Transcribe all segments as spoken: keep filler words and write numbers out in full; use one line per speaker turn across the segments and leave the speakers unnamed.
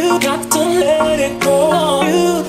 You got to let it go. You,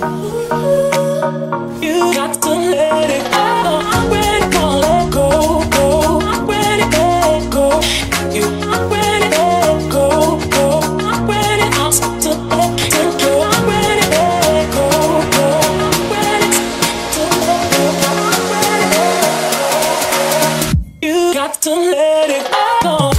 you got to let it go. I'm ready to let go, go. I'm ready to let go. You, I'm ready to let go, go. I'm ready to let go. I'm ready to let go, go. I'm ready to let go. I'm ready to let go. You got to let it go.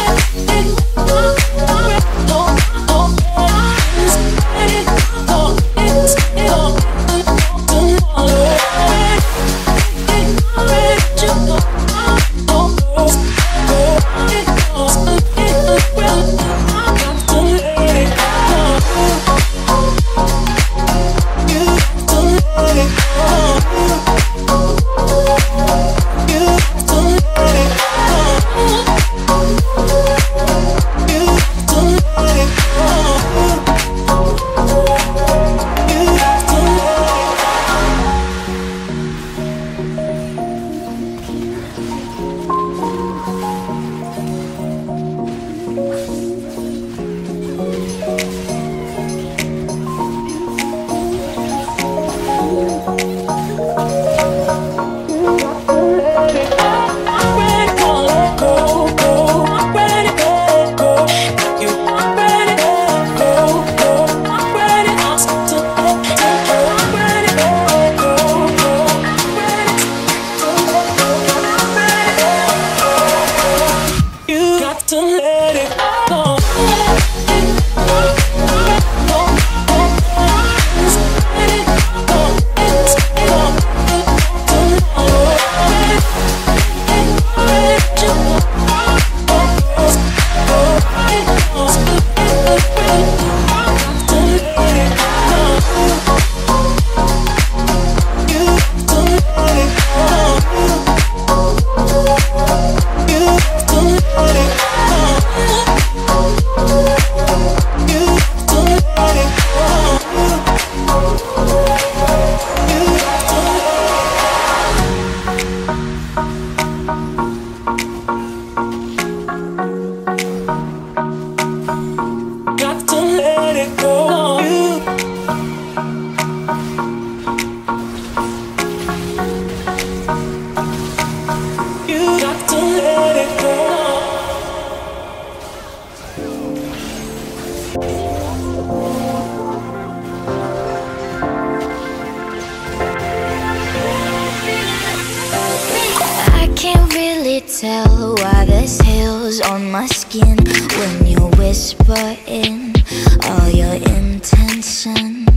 Tell why there's hills on my skin when you whisper in all your intentions.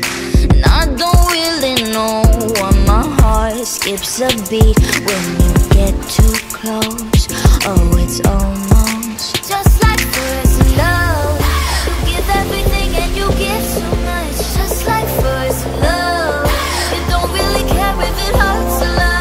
And I don't really know why my heart skips a beat when you get too close. Oh, it's almost just like first love. You give everything and you give so much. Just like first love. You don't really care if it hurts a lot.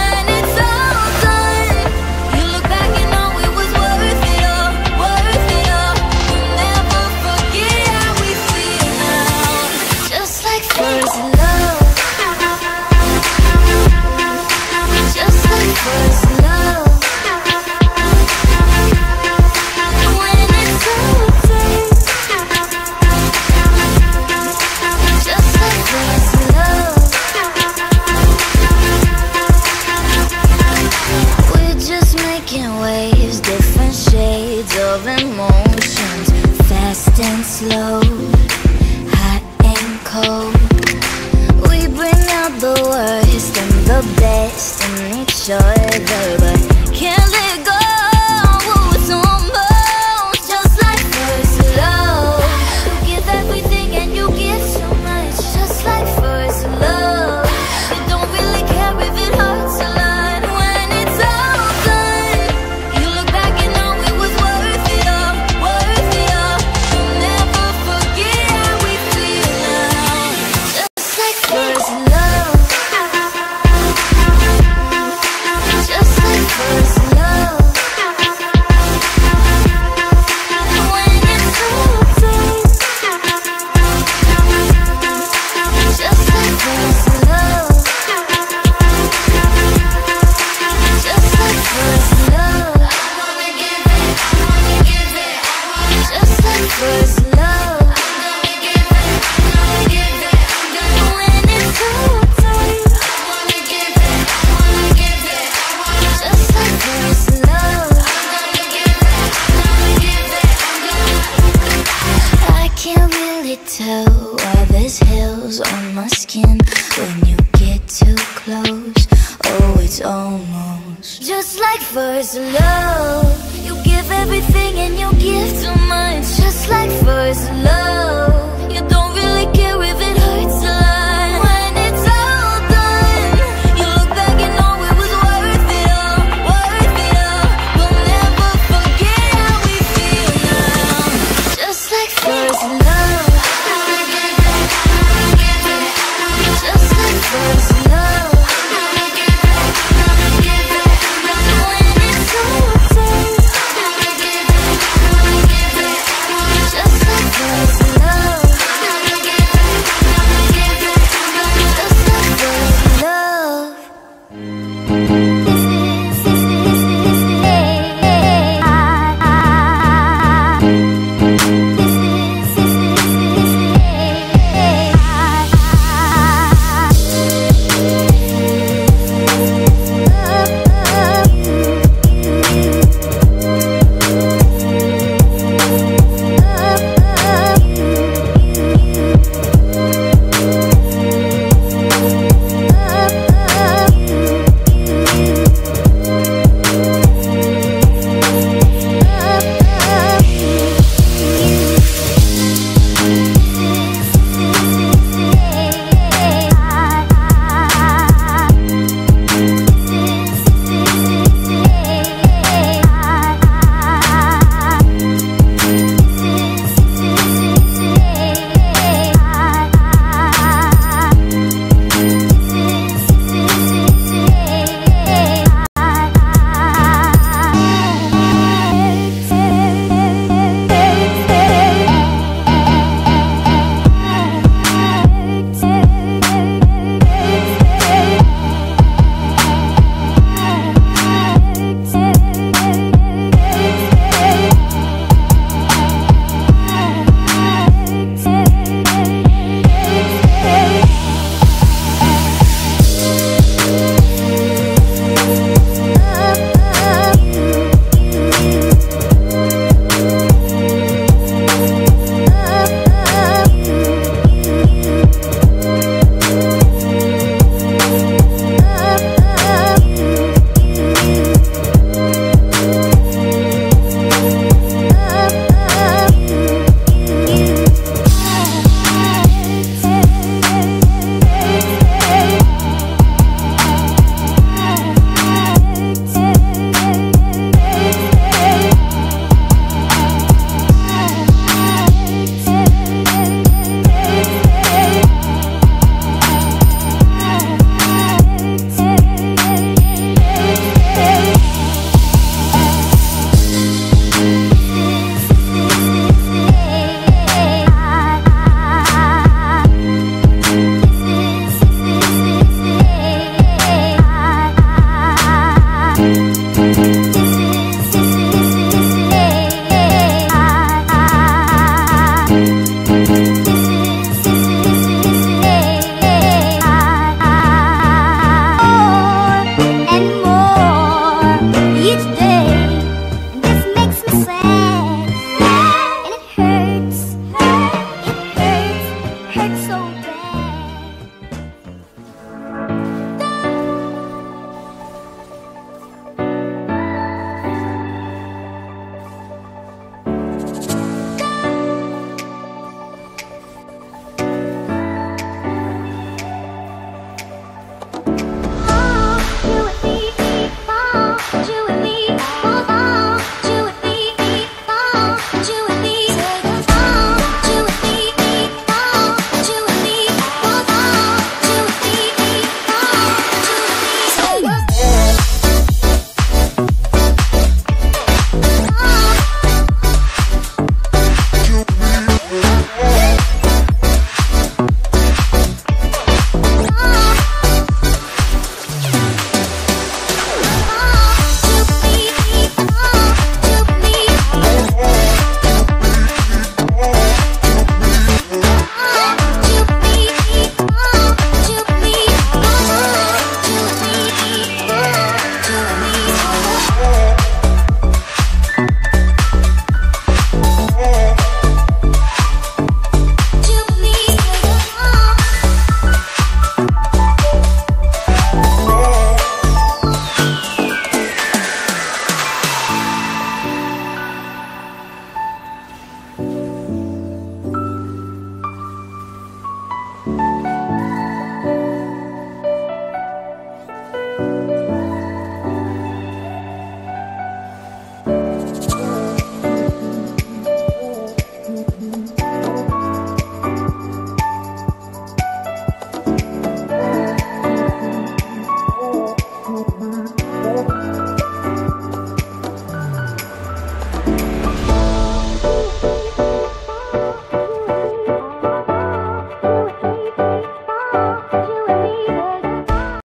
And slow, hot and cold. We bring out the worst and the best in each other, but can't let go. It's almost just like first love. You give everything and you give so much. Just like first love. You don't really care if it hurts a lot. When it's all done, you look back and know it was worth it all, worth it all. First love, just like first love. tell why there's hills on my skin when you get too close. Oh, it's almost just like first love. You give everything and you give too much. Just like first love.